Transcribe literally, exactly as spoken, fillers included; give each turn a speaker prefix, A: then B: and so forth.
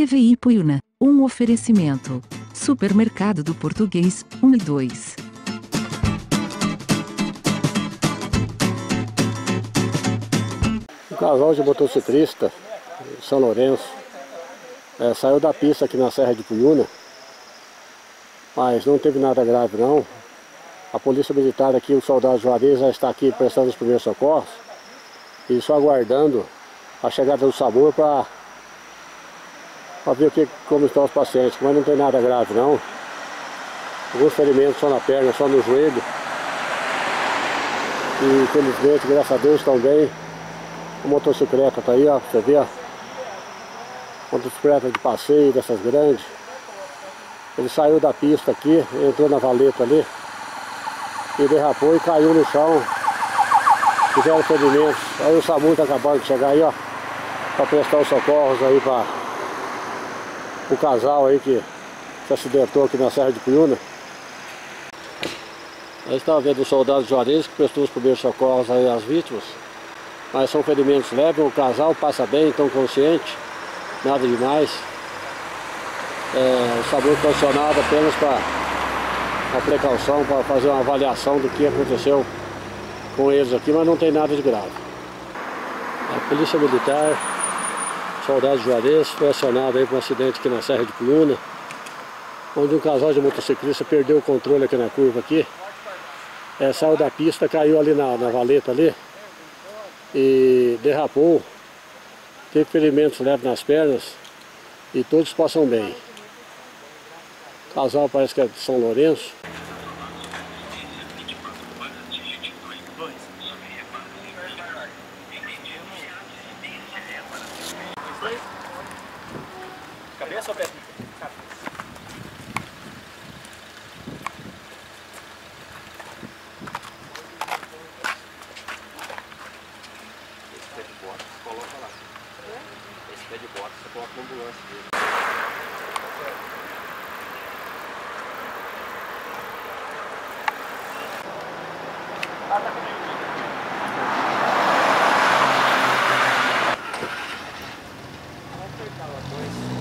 A: T V I Puiuna, um oferecimento. Supermercado do Português, um e dois.
B: Um casal de motociclista, São Lourenço, é, saiu da pista aqui na Serra de Puiuna, mas não teve nada grave não. A polícia militar aqui, o soldado Juarez, já está aqui prestando os primeiros socorros e só aguardando a chegada do SAMU para ver o que, como estão os pacientes, mas não tem nada grave não. Alguns ferimentos só na perna, só no joelho. E infelizmente, graças a Deus, estão bem. A motocicleta tá aí, ó, você vê, ó. Motocicleta de passeio, dessas grandes. Ele saiu da pista aqui, entrou na valeta ali e derrapou e caiu no chão. Fizeram ferimentos. Aí o SAMU tá acabando de chegar aí, ó, para prestar os socorros aí para o casal aí que se acidentou aqui na Serra de Puiuna. Aí estava vendo o soldado Juarez que prestou os primeiros socorros aí às vítimas. Mas são ferimentos leves, o casal passa bem, estão conscientes, nada demais. É, o SAMU funcionado apenas para a precaução, para fazer uma avaliação do que aconteceu com eles aqui, mas não tem nada de grave. A Polícia Militar, soldado Juarez, foi acionado aí para um acidente aqui na Serra de Puiuna, onde um casal de motociclistas perdeu o controle aqui na curva aqui. É, saiu da pista, caiu ali na, na valeta ali e derrapou, teve ferimentos leves nas pernas e todos passam bem. O casal parece que é de São Lourenço.
C: Cabeça ou pé? Esse pé de bota, você coloca lá. Esse pé de bota, você coloca na ambulância dele. Ah, tá comigo. Vamos apertar lá dois.